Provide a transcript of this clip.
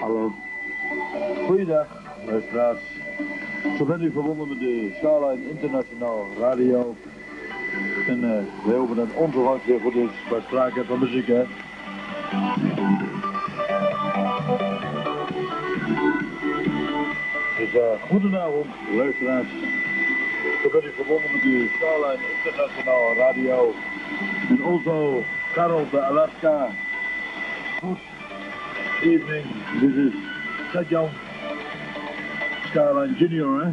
Hallo. Goeiedag, luisteraars. Zo bent u verbonden met de Skyline Internationaal Radio. En wij hopen dat onverwacht weer goed is bij sprake van muziek, hè. Dus goedenavond, luisteraars. Zo bent u verbonden met de Skyline Internationaal Radio. En also Karel de Alaska. Good evening, this is Ted-Jan Skyline Junior, hè.